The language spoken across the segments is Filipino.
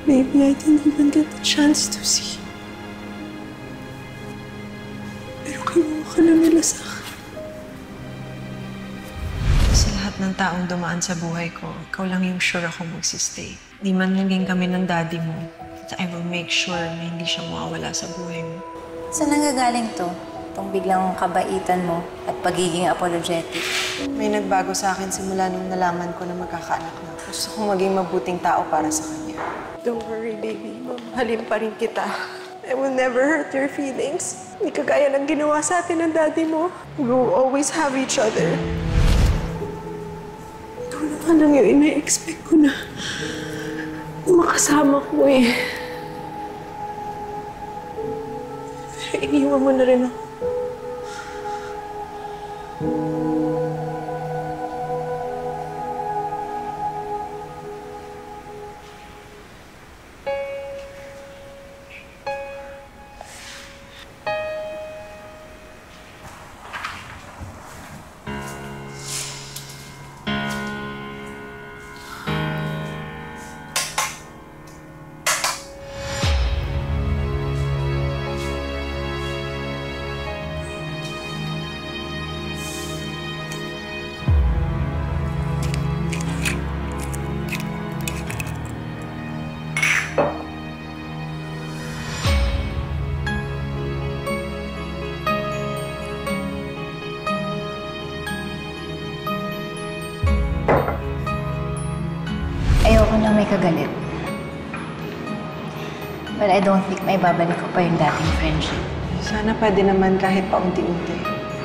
Maybe I didn't even get the chance to see. Pero kinuha ka na nila sa akin. Sa lahat ng taong dumaan sa buhay ko, ikaw lang yung sure ako magsistay. Di man naging kami ng daddy mo, but I will make sure na hindi siya mawawala sa buhay mo. Saan nanggagaling to? Itong biglang kabaitan mo at pagiging apologetic. May nagbago sa akin simula nung nalaman ko na magkakaanak na. Gusto kong maging mabuting tao para sa kanya. Don't worry, baby. Mamahalin pa rin kita. I will never hurt your feelings. Hindi kagaya ng ginawa sa atin ng daddy mo. We will always have each other. Ito naman lang yung ina-expect ko na makasama ko eh. Pero iniwan mo na rin ako. Ayoko na may kagalit. But I don't think may babalik ko pa yung dating friendship. Sana pwede naman kahit paunti-unti.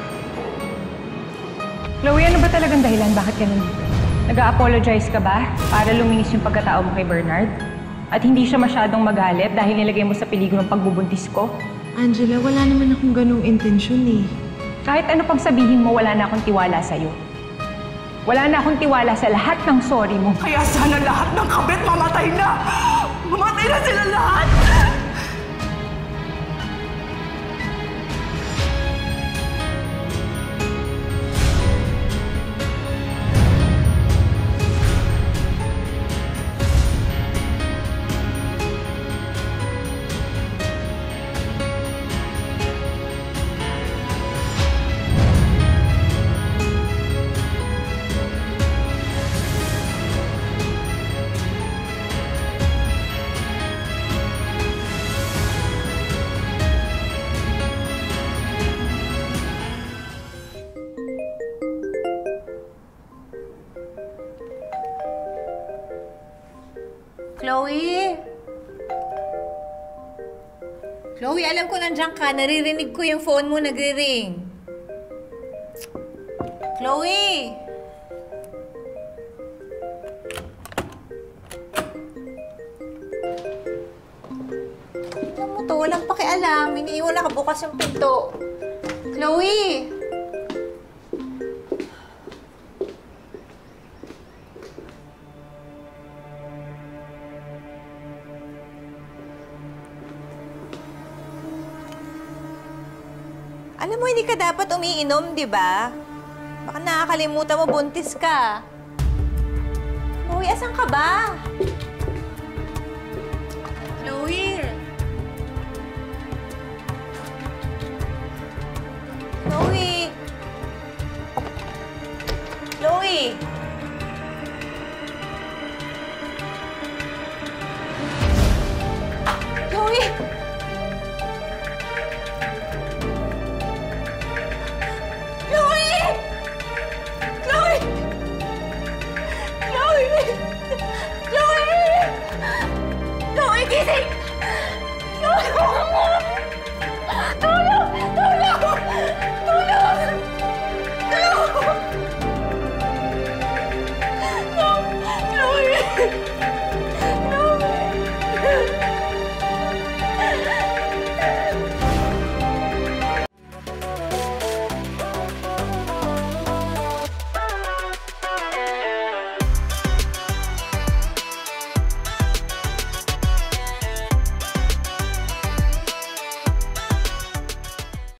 Chloe, ano ba talagang dahilan? Bakit ka nandito? Nag-a-apologize ka ba para luminis yung pagkatao mo kay Bernard? At hindi siya masyadong magalit dahil nilagay mo sa peligro ng pagbubuntis ko? Angela, wala naman akong ganung intensyon eh. Kahit ano pang sabihin mo, wala na akong tiwala sa'yo. Wala na akong tiwala sa lahat ng sorry mo. Kaya sana lahat ng kabit mamatay na! Mamatay na sila lahat! Chloe? Chloe, alam ko nandiyan ka. Naririnig ko yung phone mo nagre-ring. Chloe? Tignan mo to, walang pakialam. Iniiwan nakabukas yung pinto. Chloe? Alam mo, hindi ka dapat umiinom, di ba? Baka nakakalimutan mo, buntis ka. Chloe, asan ka ba? Chloe? Chloe? Chloe? Chloe? Chloe, gising!